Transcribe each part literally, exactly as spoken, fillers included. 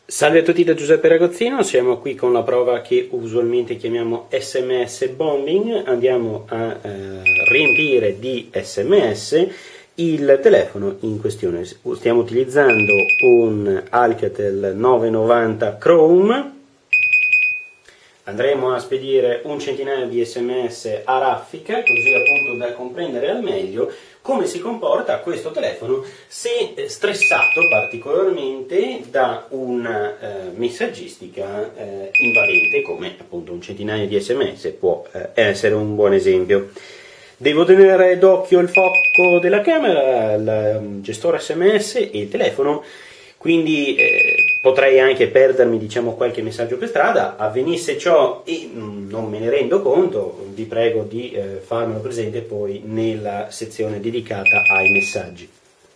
Salve a tutti da Giuseppe Ragozzino, siamo qui con la prova che usualmente chiamiamo S M S bombing. Andiamo a eh, riempire di S M S il telefono in questione. Stiamo utilizzando un Alcatel novecentonovanta Chrome. Andremo a spedire un centinaio di S M S a raffica, così appunto da comprendere al meglio come si comporta questo telefono se stressato particolarmente da una eh, messaggistica eh, invadente, come appunto un centinaio di S M S può eh, essere un buon esempio. Devo tenere d'occhio il fuoco della camera, il gestore S M S e il telefono, quindi eh, potrei anche perdermi, diciamo, qualche messaggio per strada. Avvenisse ciò e mh, non me ne rendo conto, vi prego di eh, farmelo presente poi nella sezione dedicata ai messaggi.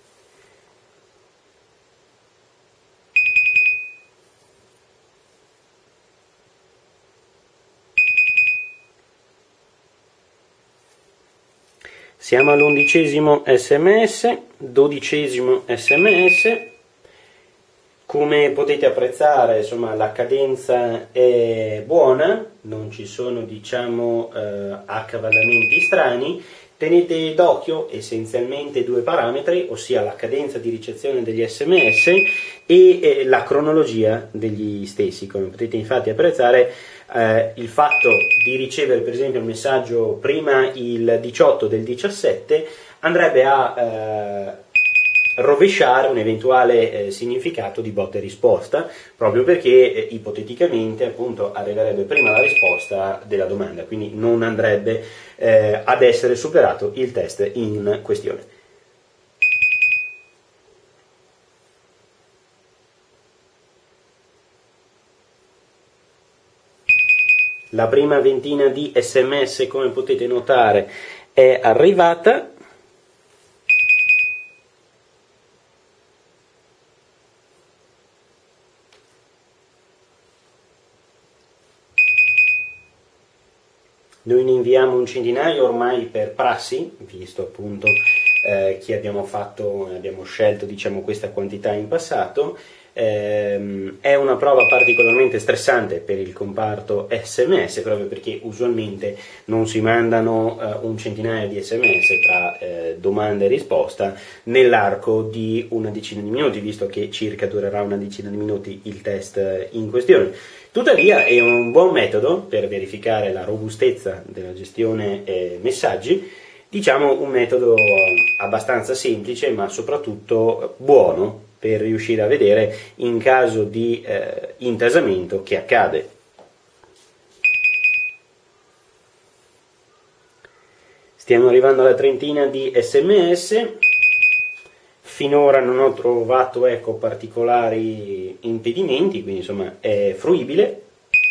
Siamo all'undicesimo S M S, dodicesimo S M S. Come potete apprezzare, insomma, la cadenza è buona, non ci sono, diciamo, eh, accavallamenti strani. Tenete d'occhio essenzialmente due parametri, ossia la cadenza di ricezione degli S M S e eh, la cronologia degli stessi. Come potete infatti apprezzare, eh, il fatto di ricevere per esempio un messaggio prima il diciotto del diciassette andrebbe a eh, rovesciare un eventuale eh, significato di botta e risposta, proprio perché eh, ipoteticamente appunto arriverebbe prima la risposta della domanda, quindi non andrebbe eh, ad essere superato il test in questione. La prima ventina di S M S, come potete notare, è arrivata. Noi ne inviamo un centinaio ormai per prassi, visto appunto eh, che abbiamo fatto, abbiamo scelto, diciamo, questa quantità in passato. Ehm, è una prova particolarmente stressante per il comparto S M S, proprio perché usualmente non si mandano eh, un centinaio di S M S tra eh, domanda e risposta nell'arco di una decina di minuti, visto che circa durerà una decina di minuti il test in questione. Tuttavia è un buon metodo per verificare la robustezza della gestione eh, messaggi, diciamo un metodo abbastanza semplice ma soprattutto buono per riuscire a vedere in caso di eh, intasamento che accade. Stiamo arrivando alla trentina di S M S. Finora non ho trovato, ecco, particolari impedimenti, quindi insomma è fruibile.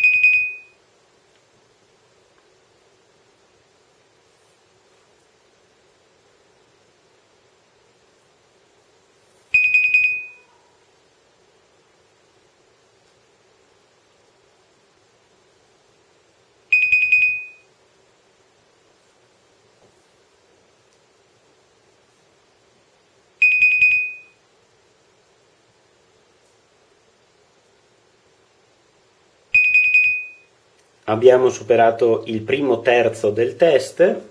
Abbiamo superato il primo terzo del test.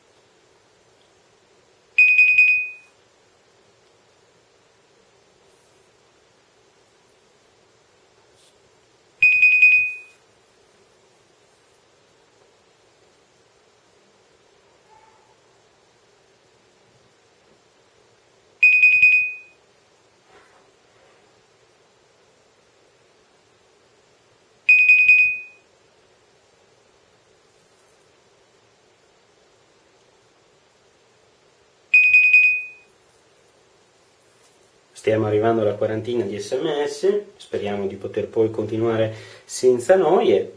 Stiamo arrivando alla quarantina di S M S, speriamo di poter poi continuare senza noie.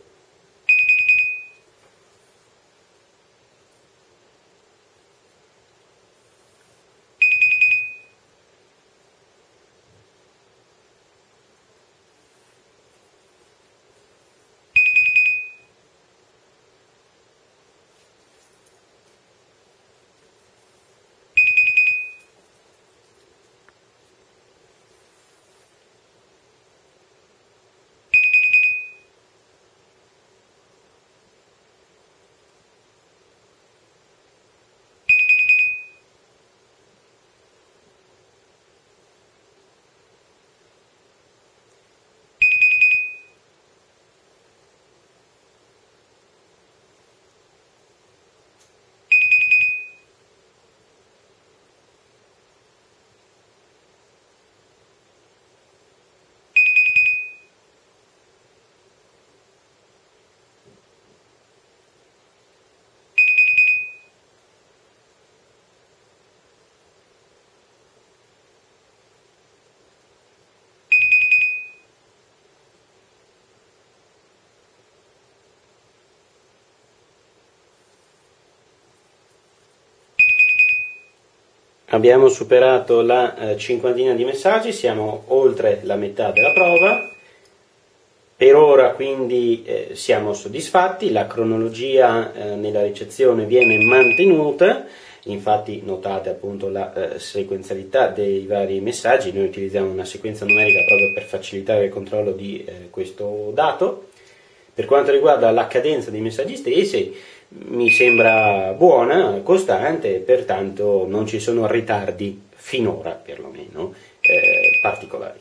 Abbiamo superato la eh, cinquantina di messaggi, siamo oltre la metà della prova. Per ora quindi eh, siamo soddisfatti, la cronologia eh, nella ricezione viene mantenuta, infatti notate appunto la eh, sequenzialità dei vari messaggi, noi utilizziamo una sequenza numerica proprio per facilitare il controllo di eh, questo dato. Per quanto riguarda la cadenza dei messaggi stessi, mi sembra buona, costante, pertanto non ci sono ritardi, finora perlomeno, eh, particolari.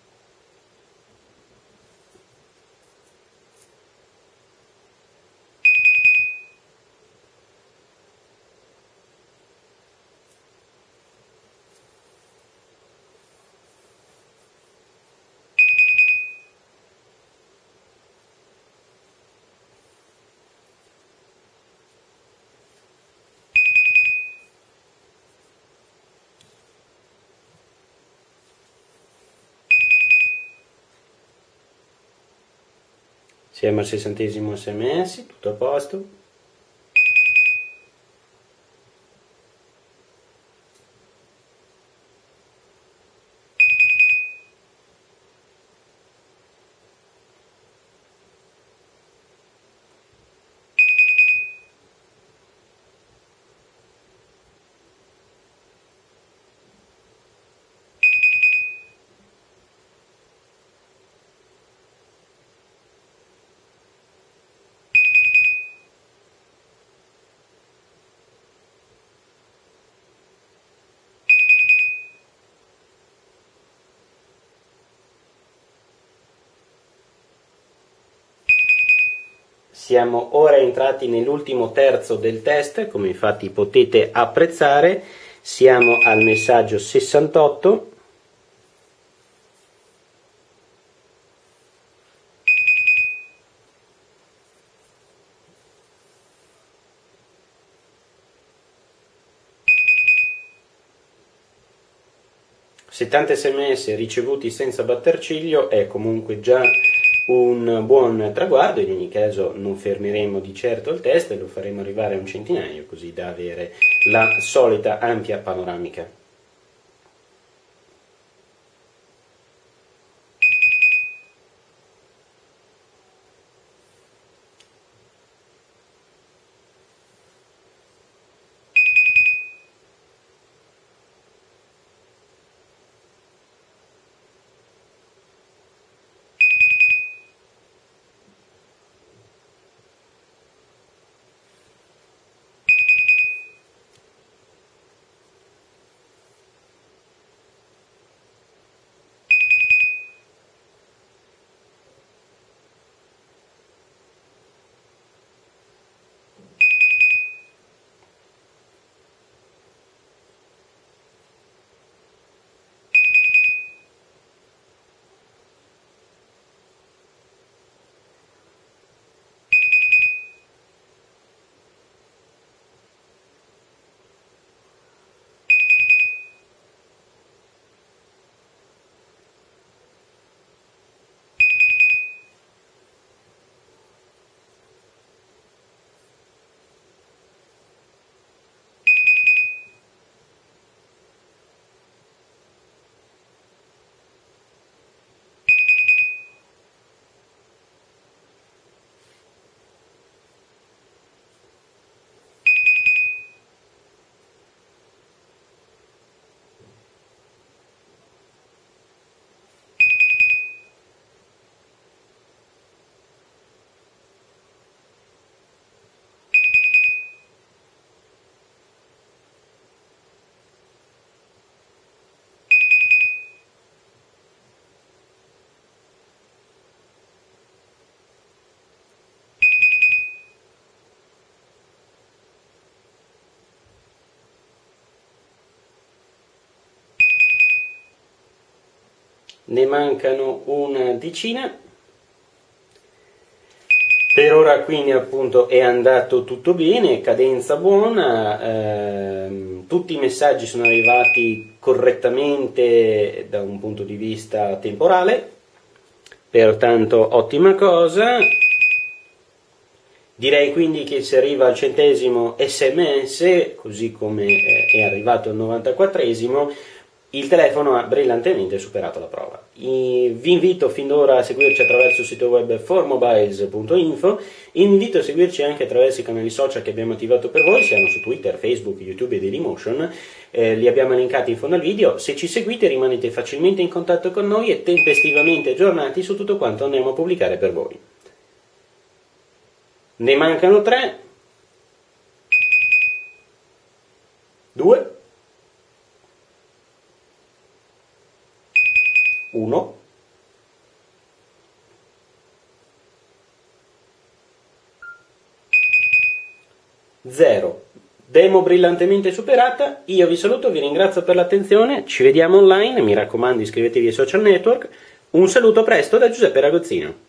Siamo al sessantesimo sms, tutto a posto. Siamo ora entrati nell'ultimo terzo del test, come infatti potete apprezzare, siamo al messaggio sessantotto. settanta sms ricevuti senza batter ciglio è comunque già un buon traguardo, in ogni caso non fermeremo di certo il test e lo faremo arrivare a un centinaio, così da avere la solita ampia panoramica. Ne mancano una decina. Per ora quindi appunto è andato tutto bene, cadenza buona, ehm, tutti i messaggi sono arrivati correttamente da un punto di vista temporale, pertanto ottima cosa. Direi quindi che si arriva al centesimo sms, così come è arrivato il novantaquattresimo, il telefono ha brillantemente superato la prova. Vi invito fin d'ora a seguirci attraverso il sito web four mobiles punto info, invito a seguirci anche attraverso i canali social che abbiamo attivato per voi, siano su Twitter, Facebook, YouTube e Dailymotion, eh, li abbiamo linkati in fondo al video. Se ci seguite rimanete facilmente in contatto con noi e tempestivamente aggiornati su tutto quanto andiamo a pubblicare per voi. Ne mancano tre, due, uno, zero. Demo brillantemente superata, io vi saluto, vi ringrazio per l'attenzione, ci vediamo online, mi raccomando iscrivetevi ai social network, un saluto, a presto da Giuseppe Ragozzino.